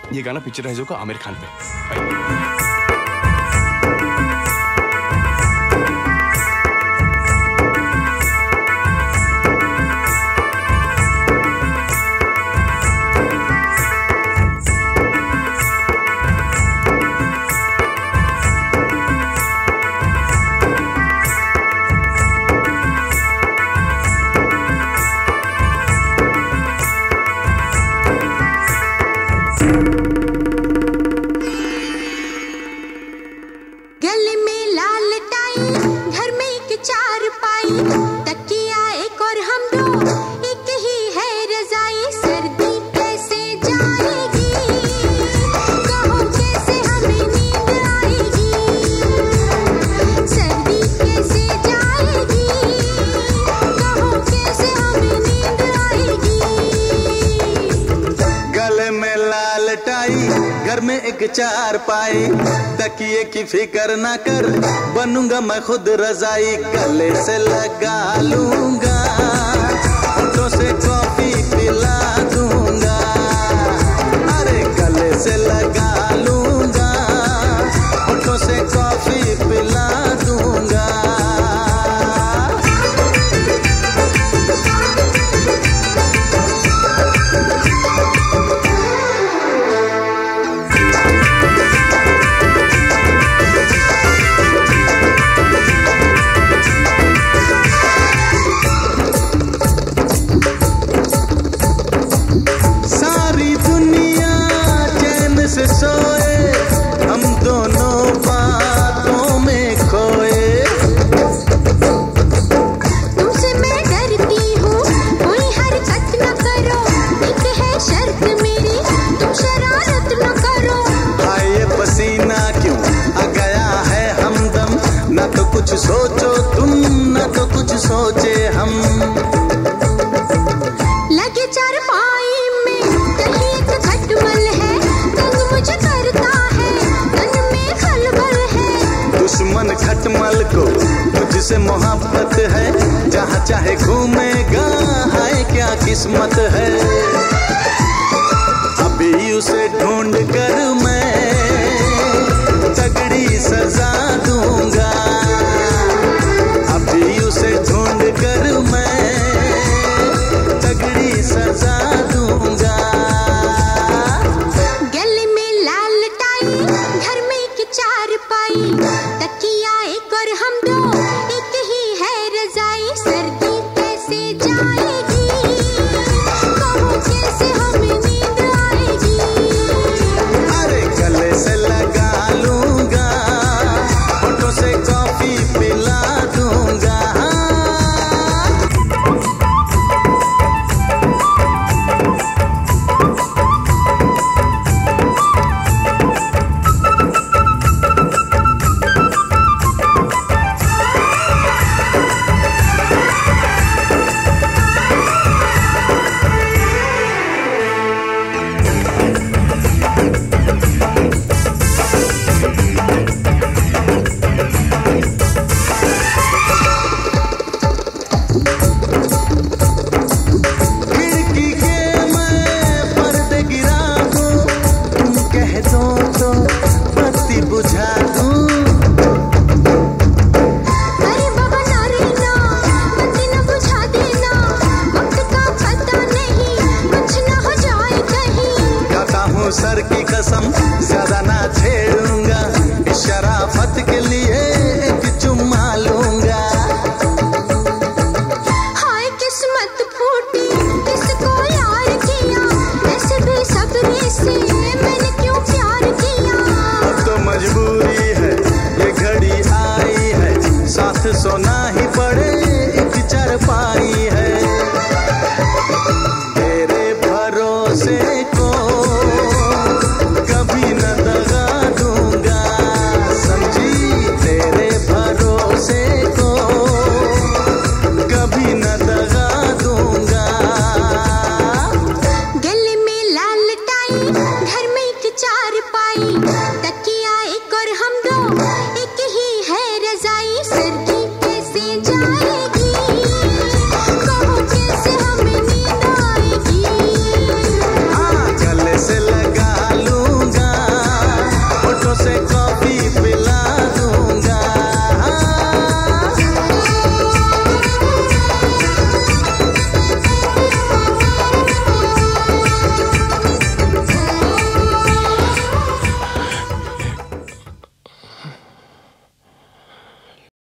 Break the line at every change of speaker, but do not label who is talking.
ये गाना पिक्चराइज होगा आमिर खान पे।
गले में लाल टाई, घर में एक चारपाई, तकिया एक और हम दो, एक ही है रजाई। सर्दी कैसे जाएगी, कहो कैसे हमें नींद आएगी। सर्दी कैसे जाएगी, कहो कैसे हमें नींद आएगी।
गले में लाल टाई, घर में एक चारपाई, तकिए की फिक्र ना कर, बनूंगा मैं खुद रजाई। गले से लगा लूंगा, होठों से कॉफी पिला दूंगा। अरे गले से लगा लूंगा, होठों से कॉफी पिला दूंगा। से सोए हम दोनों बातों में खोए।
तुमसे मैं डरती हूँ, कोई हरकत न करो, एक है शर्त मेरी, तुम शरारत न करो।
हाय ये पसीना क्यों आ गया है हमदम, ना तो कुछ सोचो तुम, ना तो कुछ सोचे हम।
लगे चारपाई में कहीं एक खटमल है, तंग मुझे करता है, तन में खलबल है।
दुश्मन खटमल को मुझसे मोहब्बत है, जहाँ चाहे घूमेगा, हाय क्या किस्मत है। अभी उसे ढूंढ कर मैं तगड़ी सजा दूंगा। अभी उसे ढूंढ कर मैं तगड़ी सजा दूंगा।
गले में लाल टाई, घर में एक चारपाई, तकिया एक और हम दो, एक ही है रजाई। सर्दी कैसे जाएगी, कहो कैसे हमें नींद आएगी।
अरे गले से लगा लूंगा, होठों से कॉफी पिला दूंगा। खिड़की के मैं पर्दे गिरा दूं, तुम कह दो तो बत्ती बुझा दूं।
अरे बाबा नारे ना, बत्ती न बुझा देना, वक्त का पता नहीं, कुछ न हो जाए कहीं।
खाता हूँ सर की कसम, ज्यादा ना छेड़ूंगा, इस शराफत के लिए एक चुम्मा लूंगा।
हाय किस्मत फूटी, किसको यार किया, ऐसे बेसब्री से मैंने क्यों प्यार किया।
अब तो मजबूरी है, ये घड़ी आई है, साथ सोना ही पड़े, एक चारपाई है। तेरे भरोसे को कभी न दगा दूंगा, समझी। तेरे भरोसे को कभी न दगा दूंगा।
गले में लाल टाई, घर में एक चारपाई,